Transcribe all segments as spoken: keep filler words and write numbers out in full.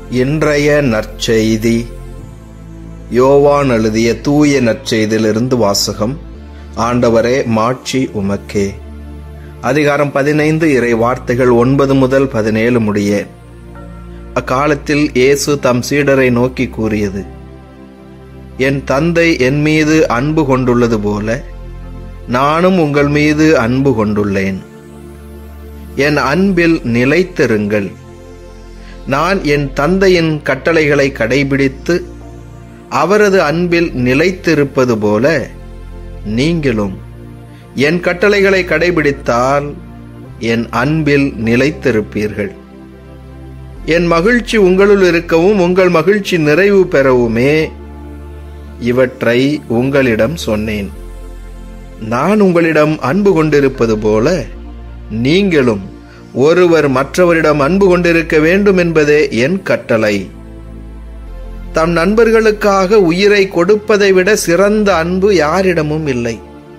இன்றைய நற்செய்தி யோவான் எழுதிய தூய நற்செய்தியிலிருந்து வாசகம். ஆண்டவரே, மாட்சி உமக்கே. அதிகாரம் பதினைந்து, இறை வார்த்தைகள் ஒன்பது முதல் பதினேழு முடிய. அக்காலத்தில் இயேசு தம் சீடரை நோக்கி கூறியது: என் தந்தை என் மீது அன்பு கொண்டுள்ளது போல நானும் உங்கள் மீது அன்பு கொண்டுள்ளேன். என் அன்பில் நிலைத்திருங்கள். நான் என் தந்தையின் கட்டளைகளை கடைபிடித்து அவரது அன்பில் நிலைத்திருப்பது போல நீங்களும் என் கட்டளைகளை கடைபிடித்தால் என் அன்பில் நிலைத்திருப்பீர்கள். என் மகிழ்ச்சி உங்களுள் இருக்கவும் உங்கள் மகிழ்ச்சி நிறைவு பெறவுமே இவற்றை உங்களிடம் சொன்னேன். நான் உங்களிடம் அன்பு கொண்டிருப்பது போல நீங்களும் ஒருவர் மற்றவரிடம் அன்பு கொண்டிருக்க வேண்டும் என்பதே என் கட்டளை. தம் நண்பர்களுக்காக உயிரை கொடுப்பதை விட சிறந்த அன்பு யாரிடமும் இல்லை.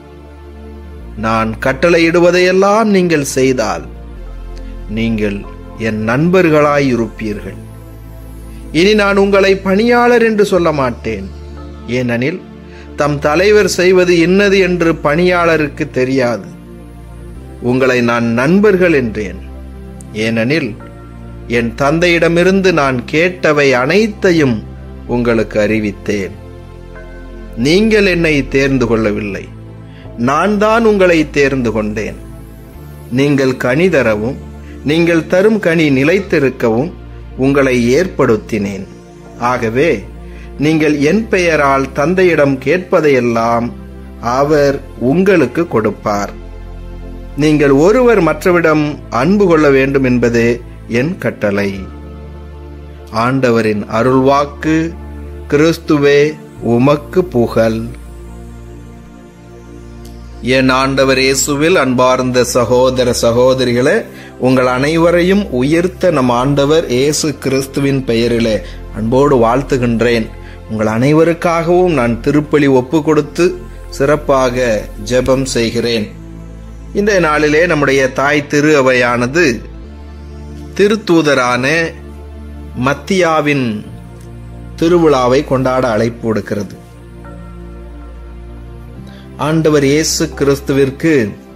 நான் கட்டளையிடுவதையெல்லாம் நீங்கள் செய்தால் நீங்கள் என் நண்பர்களாயிருப்பீர்கள். இனி நான் உங்களை பணியாளர் என்று சொல்ல மாட்டேன், ஏனெனில் தம் தலைவர் செய்வது இன்னது என்று பணியாளருக்கு தெரியாது. உங்களை நான் நண்பர்கள் என்றேன், ஏனெனில் என் தந்தையிடமிருந்து நான் கேட்டவை அனைத்தையும் உங்களுக்கு அறிவித்தேன். நீங்கள் என்னை தேர்ந்து கொள்ளவில்லை, நான் தான் உங்களை தேர்ந்து கொண்டேன். நீங்கள் கனி தரவும் நீங்கள் தரும் கனி நிலைத்திருக்கவும் உங்களை ஏற்படுத்தினேன். ஆகவே நீங்கள் என் பெயரால் தந்தையிடம் கேட்பதையெல்லாம் அவர் உங்களுக்கு கொடுப்பார். நீங்கள் ஒருவர் மற்றவரிடம் அன்பு கொள்ள வேண்டும் என்பதே என் கட்டளை. ஆண்டவரின் அருள்வாக்கு. கிறிஸ்துவே, உமக்கு புகழ். என் ஆண்டவர் இயேசுவில் அன்பார்ந்த சகோதர சகோதரிகளே, உங்கள் அனைவரையும் உயர்த்த நம் ஆண்டவர் இயேசு கிறிஸ்துவின் பெயரிலே அன்போடு வாழ்த்துகின்றேன். உங்கள் அனைவருக்காகவும் நான் திருப்பலி ஒப்பு கொடுத்து சிறப்பாக ஜெபம் செய்கிறேன். இந்த நாளிலே நம்முடைய தாய் திரு அவையானது திருத்தூதரான மத்தியாவின் திருவிழாவை கொண்டாட அழைப்பு கொடுக்கிறது. ஆண்டவர் இயேசு கிறிஸ்துவிற்கு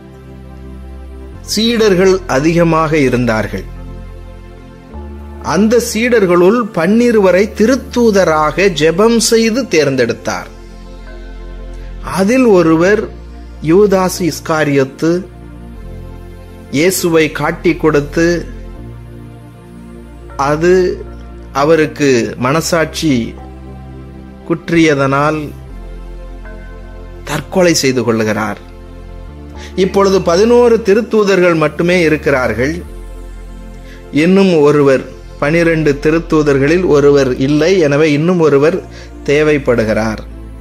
சீடர்கள் அதிகமாக இருந்தார்கள். அந்த சீடர்களுள் பன்னிருவரை திருத்தூதராக ஜெபம் செய்து தேர்ந்தெடுத்தார். அதில் ஒருவர் யூதாஸ் இஸ்காரியோத்து. இயேசுவை காட்டி கொடுத்து அது அவருக்கு மனசாட்சி குற்றியதனால் தற்கொலை செய்து கொள்ளுகிறார். இப்பொழுது பதினோரு திருத்தூதர்கள் மட்டுமே இருக்கிறார்கள். இன்னும் ஒருவர், பனிரெண்டு திருத்தூதர்களில் ஒருவர் இல்லை. எனவே இன்னும் ஒருவர் தேவைப்படுகிறார்.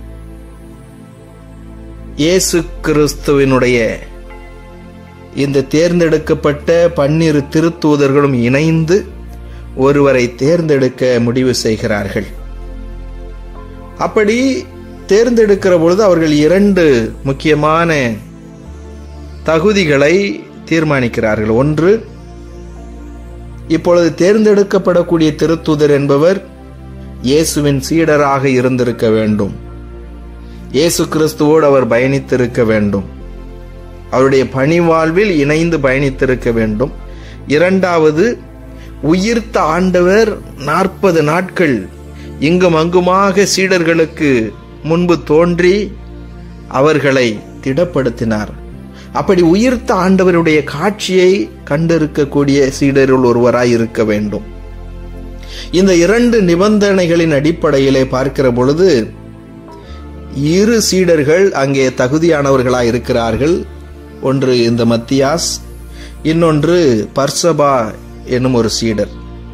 இயேசு கிறிஸ்துவினுடைய இந்த தேர்ந்தெடுக்கப்பட்ட பன்னிரு திருத்தூதர்களும் இணைந்து ஒருவரை தேர்ந்தெடுக்க முடிவு செய்கிறார்கள். அப்படி தேர்ந்தெடுக்கிற பொழுது அவர்கள் இரண்டு முக்கியமான தகுதிகளை தீர்மானிக்கிறார்கள். ஒன்று, இப்பொழுது தேர்ந்தெடுக்கப்படக்கூடிய திருத்தூதர் என்பவர் இயேசுவின் சீடராக இருந்திருக்க வேண்டும். இயேசு கிறிஸ்துவோடு அவர் பயணித்திருக்க வேண்டும். அவருடைய பணிவாழ்வில் இணைந்து பயணித்திருக்க வேண்டும். இரண்டாவது, உயிர்த்த ஆண்டவர் நாற்பது நாட்கள் இங்கும் அங்குமாக சீடர்களுக்கு முன்பு தோன்றி அவர்களை திடப்படுத்தினார். அப்படி உயிர்த்த ஆண்டவருடைய காட்சியை கண்டிருக்கக்கூடிய சீடர்கள் ஒருவராய் இருக்க வேண்டும். இந்த இரண்டு நிபந்தனைகளின் அடிப்படையிலே பார்க்கிற பொழுது இரு சீடர்கள் அங்கே தகுதியானவர்களாய் இருக்கிறார்கள். ஒன்று இந்த மத்தியாஸ், இன்னொன்று பர்சபா என்னும் ஒரு சீடர்.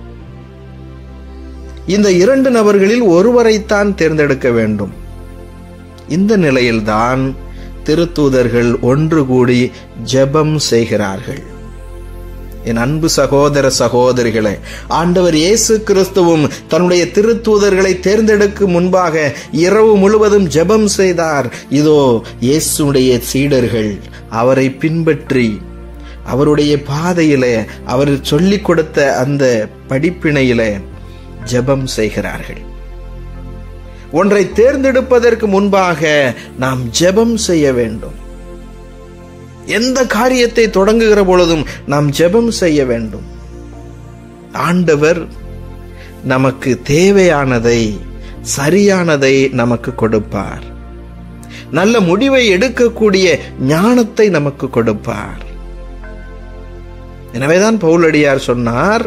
இந்த இரண்டு நபர்களில் ஒருவரைத்தான் தேர்ந்தெடுக்க வேண்டும். இந்த நிலையில்தான் திருத்தூதர்கள் ஒன்று கூடி ஜெபம் செய்கிறார்கள். என் அன்பு சகோதர சகோதரிகளே, ஆண்டவர் இயேசு கிறிஸ்துவும் தன்னுடைய திருத்தூதர்களை தேர்ந்தெடுக்கும் முன்பாக இரவு முழுவதும் ஜெபம் செய்தார். இதோ இயேசுடைய சீடர்கள் அவரை பின்பற்றி அவருடைய பாதையிலே அவர் சொல்லிக் கொடுத்த அந்த படிப்பினையிலே ஜெபம் செய்கிறார்கள். ஒன்றை தேர்ந்தெடுப்பதற்கு முன்பாக நாம் ஜெபம் செய்ய வேண்டும். எந்த காரியத்தை தொடங்குகிற பொழுதும் நாம் ஜெபம் செய்ய வேண்டும். ஆண்டவர் நமக்கு தேவையானதை, சரியானதை நமக்கு கொடுப்பார். நல்ல முடிவை எடுக்கக்கூடிய ஞானத்தை நமக்கு கொடுப்பார். எனவேதான் பவுலடியார் சொன்னார்,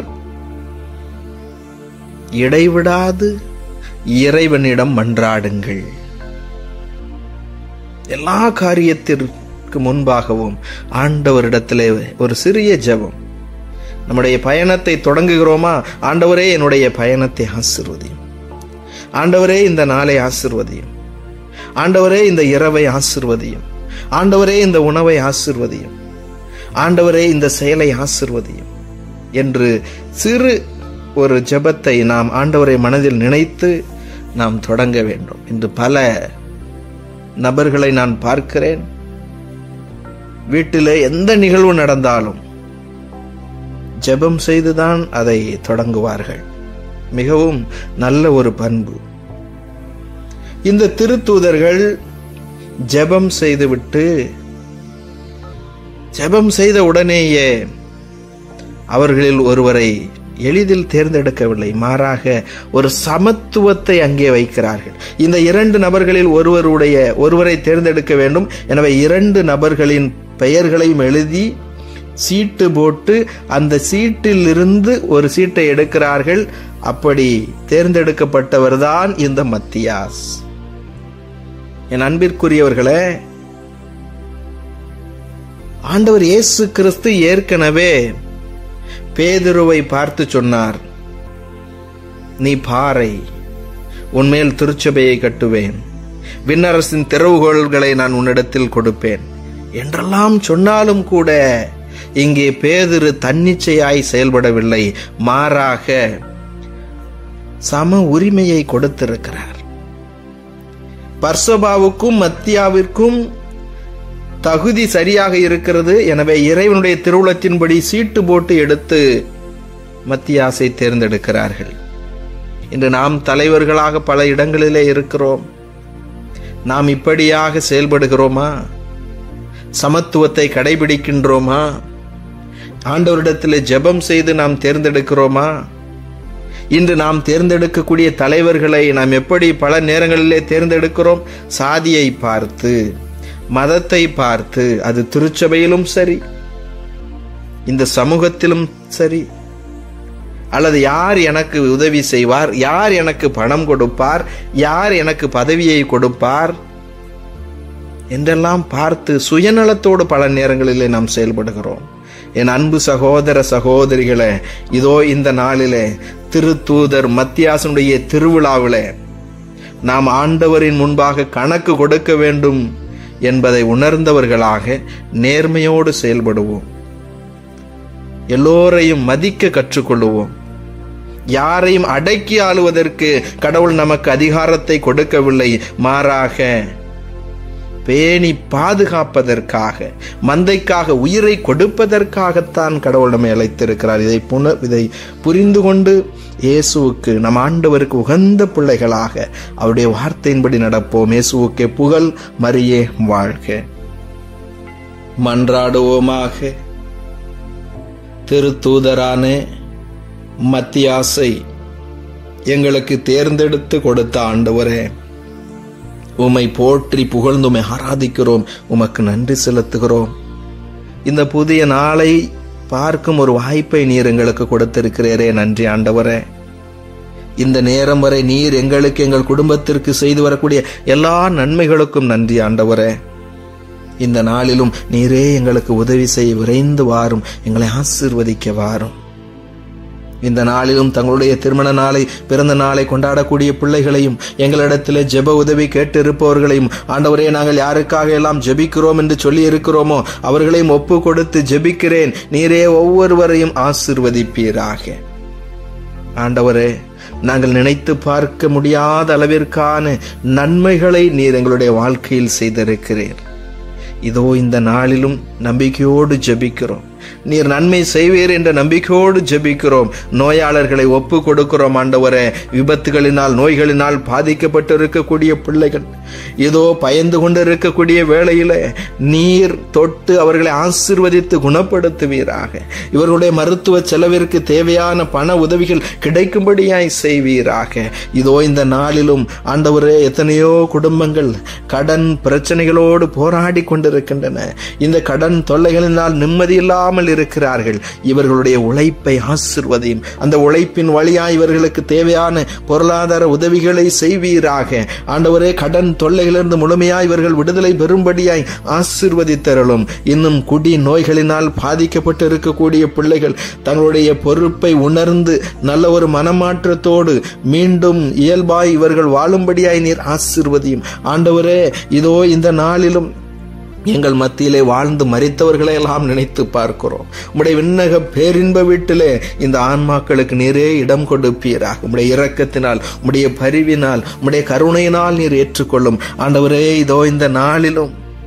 இடைவிடாது இறைவனிடம் மன்றாடுங்கள். எல்லா காரியத்திற்கு முன்பாகவும் ஆண்டவரிடத்திலே ஒரு சிறிய ஜெபம். நம்முடைய பயணத்தை தொடங்குகிறோமா, ஆண்டவரே என்னுடைய பயணத்தை ஆசீர்வதியும், ஆண்டவரே இந்த நாளை ஆசீர்வதியும், ஆண்டவரே இந்த இரவை ஆசீர்வதியும், ஆண்டவரே இந்த உணவை ஆசீர்வதியும், ஆண்டவரே இந்த செயலை ஆசீர்வதியும் என்று சிறு ஒரு ஜெபத்தை நாம் ஆண்டவரை மனதில் நினைத்து நாம் தொடங்க வேண்டும். இன்று பல நபர்களை நான் பார்க்கிறேன், வீட்டிலே எந்த நிகழ்வு நடந்தாலும் ஜெபம் செய்துதான் அதை தொடங்குவார்கள். மிகவும் நல்ல ஒரு பண்பு. இந்த திருத்தூதர்கள் ஜெபம் செய்துவிட்டு, ஜெபம் செய்த உடனேயே அவர்களில் ஒருவரை எளிதில் தேர்ந்தெடுக்கவில்லை, மாறாக ஒரு சமத்துவத்தை அங்கே வைக்கிறார்கள். இந்த இரண்டு நபர்களில் ஒருவருடைய ஒருவரை தேர்ந்தெடுக்க வேண்டும். எனவே இரண்டு நபர்களின் பெயர்களையும் எழுதி சீட்டு போட்டு அந்த சீட்டில் இருந்து ஒரு சீட்டை எடுக்கிறார்கள். அப்படி தேர்ந்தெடுக்கப்பட்டவர்தான் இந்த மத்தியாஸ். என் அன்பிற்குரியவர்களே, ஆண்டவர் இயேசு கிறிஸ்து ஏற்கனவே பேதுருவை பார்த்து சொன்னார், நீ பாறை, உன்மேல் திருச்சபையை கட்டுவேன், விண்ணரசின் திறவுகோல்களை நான் உன்னிடத்தில் கொடுப்பேன் என்றெல்லாம் சொன்னாலும் கூட இங்கே பேதுரு தன்னிச்சையாய் செயல்படவில்லை, மாறாக சம உரிமையை கொடுத்திருக்கிறார். பர்சபாவுக்கும் மத்தியாவிற்கும் தகுதி சரியாக இருக்கிறது. எனவே இறைவனுடைய திருவுளத்தின்படி சீட்டு போட்டு எடுத்து மத்தியாசை தேர்ந்தெடுக்கிறார்கள். இன்று நாம் தலைவர்களாக பல இடங்களிலே இருக்கிறோம். நாம் இப்படியாக செயல்படுகிறோமா? சமத்துவத்தை கடைபிடிக்கின்றோமா? ஆண்டவரிடத்தில் ஜெபம் செய்து நாம் தேர்ந்தெடுக்கிறோமா? இன்று நாம் தேர்ந்தெடுக்கக்கூடிய தலைவர்களை நாம் எப்படி பல நேரங்களிலே தேர்ந்தெடுக்கிறோம்? சாதியை பார்த்து, மதத்தை பார்த்து. அது திருச்சபையிலும் சரி, இந்த சமூகத்திலும் சரி, அல்லது யார் எனக்கு உதவி செய்வார், யார் எனக்கு பணம் கொடுப்பார், யார் எனக்கு பதவியை கொடுப்பார் என்றெல்லாம் பார்த்து சுயநலத்தோடு பல நேரங்களிலே நாம் செயல்படுகிறோம். என் அன்பு சகோதர சகோதரிகளே, இதோ இந்த நாளிலே திருத்தூதர் மத்தியாசனுடைய திருவிழாவிலே நாம் ஆண்டவரின் முன்பாக கணக்கு கொடுக்க வேண்டும் என்பதை உணர்ந்தவர்களாக நேர்மையோடு செயல்படுவோம். எல்லோரையும் மதிக்க கற்றுக்கொள்ளுவோம். யாரையும் அடக்கி ஆளுவதற்கு கடவுள் நமக்கு அதிகாரத்தை கொடுக்கவில்லை, மாறாக பேணி பாதுகாப்பதற்காக, மந்தைக்காக உயிரை கொடுப்பதற்காகத்தான் கடவுள் நம்மை அழைத்திருக்கிறார். இதை புன இதை புரிந்து கொண்டு இயேசுவுக்கு, நம் ஆண்டவருக்கு உகந்த பிள்ளைகளாக அவருடைய வார்த்தையின்படி நடப்போம். இயேசுவுக்கே புகழ், மரியே வாழ்க. மன்றாடுவோமாக. திருத்தூதரான மத்தியாசை எங்களுக்கு தேர்ந்தெடுத்து கொடுத்த ஆண்டவரே, உம்மை போற்றி புகழ்ந்து உம்மை ஆராதிக்கிறோம், உமக்கு நன்றி செலுத்துகிறோம். இந்த புதிய நாளை பார்க்கும் ஒரு வாய்ப்பை நீர் எங்களுக்கு கொடுத்திருக்கிறீரே, நன்றி ஆண்டவரே. இந்த நேரம் வரை நீர் எங்களுக்கு, எங்கள் குடும்பத்திற்கு செய்து வரக்கூடிய எல்லா நன்மைகளுக்கும் நன்றி ஆண்டவரே. இந்த நாளிலும் நீரே எங்களுக்கு உதவி செய்ய விரைந்து வாரும், எங்களை ஆசீர்வதிக்க வாரும். இந்த நாளிலும் தங்களுடைய திருமண நாளை, பிறந்த நாளை கொண்டாடக்கூடிய பிள்ளைகளையும், எங்களிடத்தில் ஜெப உதவி கேட்டு இருப்பவர்களையும், ஆண்டவரே நாங்கள் யாருக்காக எல்லாம் ஜெபிக்கிறோம் என்று சொல்லி இருக்கிறோமோ அவர்களையும் ஒப்பு கொடுத்து ஜெபிக்கிறேன். நீரே ஒவ்வொருவரையும் ஆசீர்வதிப்பீராக. ஆண்டவரே, நாங்கள் நினைத்து பார்க்க முடியாத அளவிற்கான நன்மைகளை நீர் எங்களுடைய வாழ்க்கையில் செய்திருக்கிறீர். இதோ இந்த நாளிலும் நம்பிக்கையோடு ஜெபிக்கிறோம். நீர் நன்மை செய்வீர் என்ற நம்பிக்கையோடு ஜெபிக்கிறோம். நோயாளர்களை ஒப்பு கொடுக்கிறோம் ஆண்டவரே. விபத்துகளினால் நோய்களினால் பாதிக்கப்பட்டு இருக்கக்கூடிய பிள்ளைகள் ஏதோ பயந்து கொண்டு இருக்கக்கூடிய வேளையில நீர் தொட்டு அவர்களை ஆசீர்வதித்து குணப்படுத்துவீராக. இவர்களுடைய மருத்துவ செலவிற்கு தேவையான பண உதவிகள் கிடைக்கும்படியாய் செய்வீராக. இதோ இந்த நாளிலும் ஆண்டவரே, எத்தனையோ குடும்பங்கள் கடன் பிரச்சனைகளோடு போராடி கொண்டிருக்கின்றன. இந்த கடன் தொல்லைகளினால் நிம்மதி இல்லாமல் இருக்கிறார்கள். இவர்களுடைய உழைப்பை ஆசீர்வதியும். அந்த உழைப்பின் வழியாய் இவர்களுக்கு தேவையான பொருளாதார உதவிகளை செய்வீராக. ஆண்டவரே, கடன் தொல்லைகளிலிருந்து முழுமையாய் இவர்கள் விடுதலை பெறும்படியாய் ஆசீர்வதித்தருளும். இன்னும் குடி நோய்களினால் பாதிக்கப்பட்டு இருக்கக்கூடிய பிள்ளைகள் தங்களுடைய பொறுப்பை உணர்ந்து நல்ல ஒரு மனமாற்றத்தோடு மீண்டும் இயல்பாய் இவர்கள் வாழும்படியாய் நீர் ஆசீர்வதியும். ஆண்டவரே, இதோ இந்த நாளிலும் எங்கள் மத்தியிலே வாழ்ந்து மரித்தவர்களை எல்லாம் நினைத்து பார்க்கிறோம். உம்முடைய விண்ணக பேரின்ப வீட்டிலே இந்த ஆன்மாக்களுக்கு நீரே இடம் கொடுப்பீராக. உம்முடைய இரக்கத்தினால், உம்முடைய பரிவினால், உம்முடைய கருணையினால் நீர் ஏற்றுக்கொள்ளும். ஆண்டவரே, இதோ இந்த நாளிலும்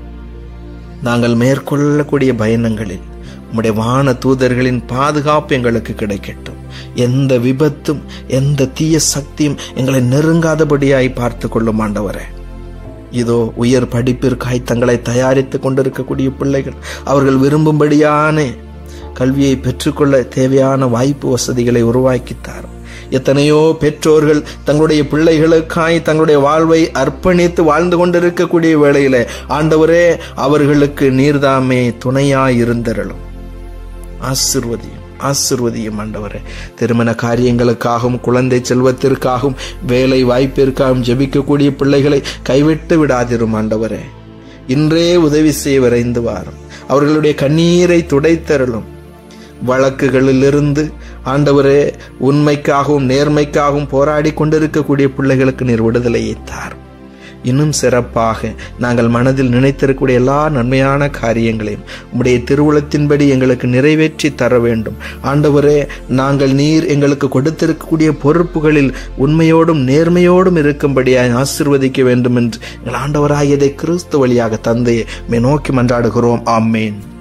நாங்கள் மேற்கொள்ளக்கூடிய பயணங்களில் உம்முடைய வான தூதர்களின் பாதுகாப்பு எங்களுக்கு கிடைக்கட்டும். எந்த விபத்தும் எந்த தீய சக்தியும் எங்களை நெருங்காதபடியாய் பார்த்து கொள்ளும் ஆண்டவரே. இதோ உயர் படிப்பிற்காய் தங்களை தயாரித்துக் கொண்டிருக்கக்கூடிய பிள்ளைகள் அவர்கள் விரும்பும்படியான கல்வியை பெற்றுக்கொள்ள தேவையான வாய்ப்பு வசதிகளை உருவாக்கித்தார். எத்தனையோ பெற்றோர்கள் தங்களுடைய பிள்ளைகளுக்காய் தங்களுடைய வாழ்வை அர்ப்பணித்து வாழ்ந்து கொண்டிருக்கக்கூடிய வேளையில ஆண்டவரே, அவர்களுக்கு நீர்தாமே துணையாய் இருந்தருளும். ஆசீர்வதியும் ஆசீர்வதியும் ஆண்டவரே. திருமண காரியங்களுக்காகவும் குழந்தை செல்வத்திற்காகவும் வேலை வாய்ப்பிற்காகவும் ஜெபிக்கக்கூடிய பிள்ளைகளை கைவிட்டு விடாதிரும் ஆண்டவரே. இன்றே உதவி செய்ய விரைந்து வாரும். அவர்களுடைய கண்ணீரை துடைத்தருளும். வழக்குகளிலிருந்து ஆண்டவரே, உண்மைக்காகவும் நேர்மைக்காகவும் போராடி கொண்டிருக்கக்கூடிய பிள்ளைகளுக்கு நீர் விடுதலையை தாரும். இன்னும் சிறப்பாக நாங்கள் மனதில் நினைத்திருக்கக்கூடிய எல்லா நன்மையான காரியங்களையும் உம்முடைய திருவுளத்தின்படி எங்களுக்கு நிறைவேற்றி தர வேண்டும். ஆண்டவரே, நாங்கள் நீர் எங்களுக்கு கொடுத்திருக்கக்கூடிய பொறுப்புகளில் உண்மையோடும் நேர்மையோடும் இருக்கும்படியாக ஆசீர்வதிக்க வேண்டும் என்று எங்கள் ஆண்டவராகியதை கிறிஸ்து வழியாக தந்தையை நோக்கி மன்றாடுகிறோம். ஆமேன்.